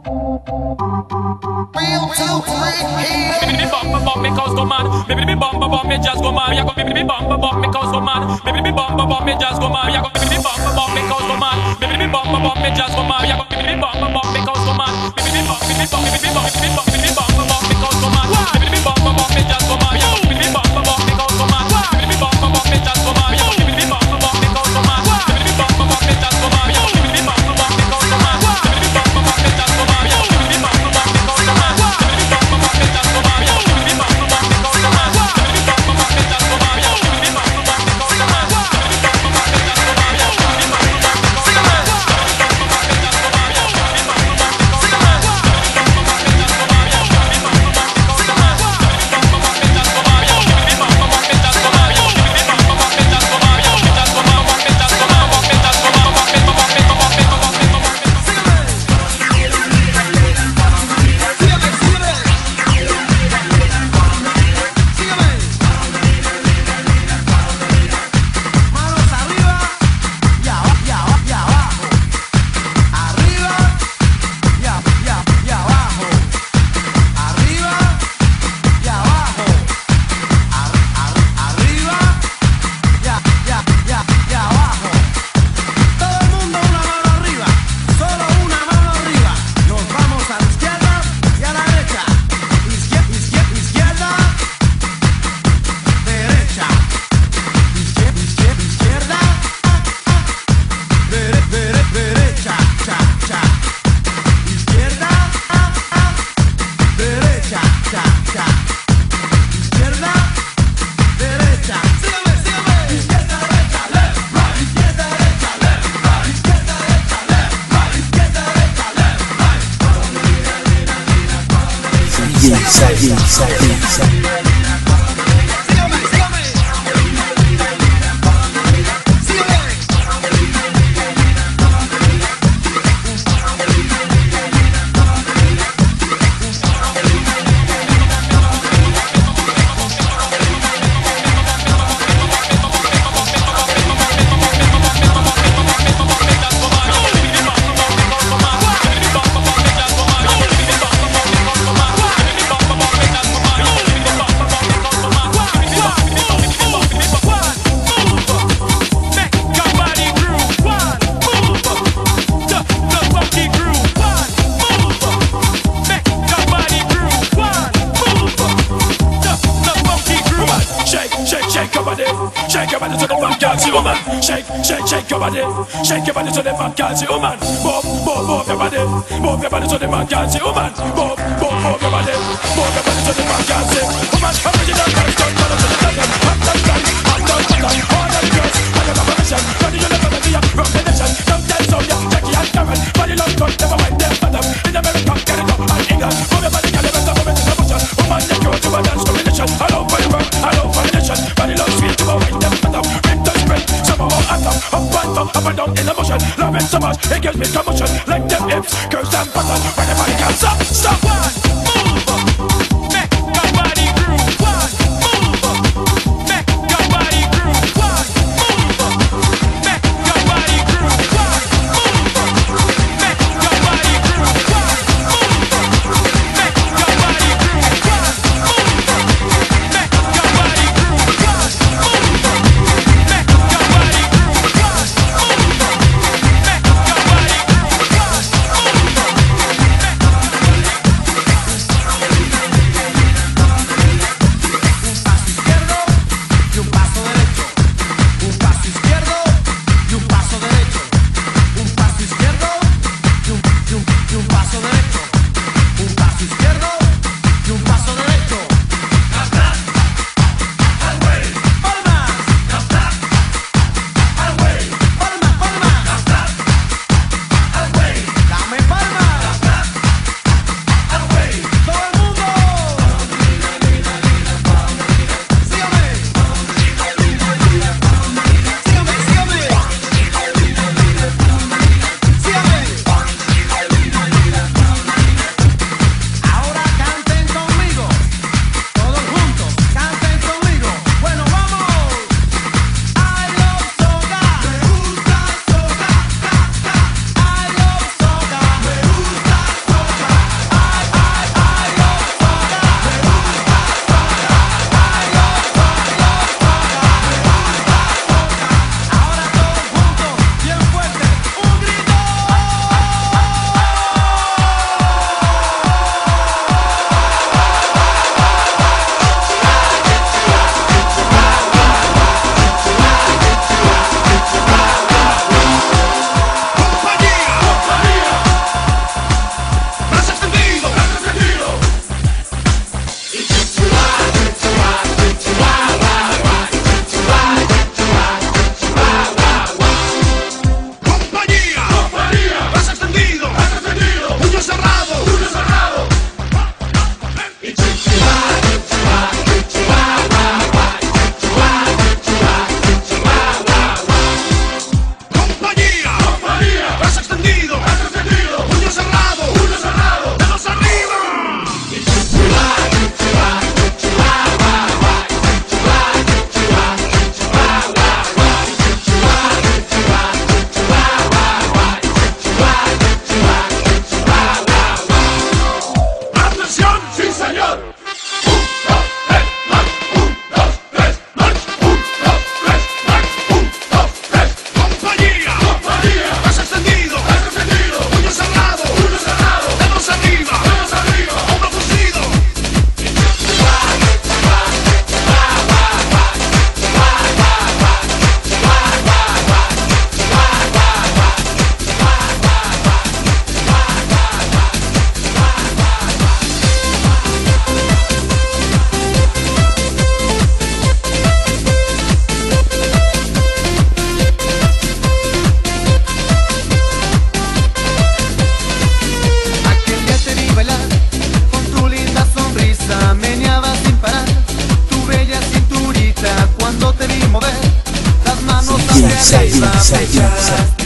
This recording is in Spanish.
Real two, three, here. Me bump me cause go mad. Me bump me just go mad. Ya go me bump me cause go mad. Me bump me just go mad. Ya go me bump me cause go mad. Me bump me just go mad. Ya go me bump me cause go mad. Me bump me cause go mad. Me bump me just go mad. Ya go me bump me cause go mad. Me bump me just go mad. Ya go me bump me cause go mad. Me bump me just go mad. Ya go me bump me cause go mad. Me bump me just go mad. Ya go me bump me cause go mad. Me bump me just go mad. Ya go me bump me cause go mad. Shake your body to the man can't see, woman. Move your body to the man can't see, woman. Move your body to the man can't see, woman. Original girls don't follow to the bottom. Hot and tight, all of the girls, I got a permission. Body you never be a from the nation. Sometimes so yeah, Jackie and Karen. Body love cut, never mind them bottom. In America, Canada and England. Move your body, girl, you better move it in the motion. Woman, take you to a dance combination. Hello for the world, hello for the nation. Body love sweet, you mind them bottom. Ring to spread, some of our anthem. Up and down in the motion, love it so much, it gives me commotion. Like them hips, curves and buttons. When the body can't stop, stop. One, move, make your body groove. One, move, make your body groove. One, move, make your body groove. One, move, make your body groove. One, move, make your body groove. One, move, make your body groove. One, move, make your body groove. Say,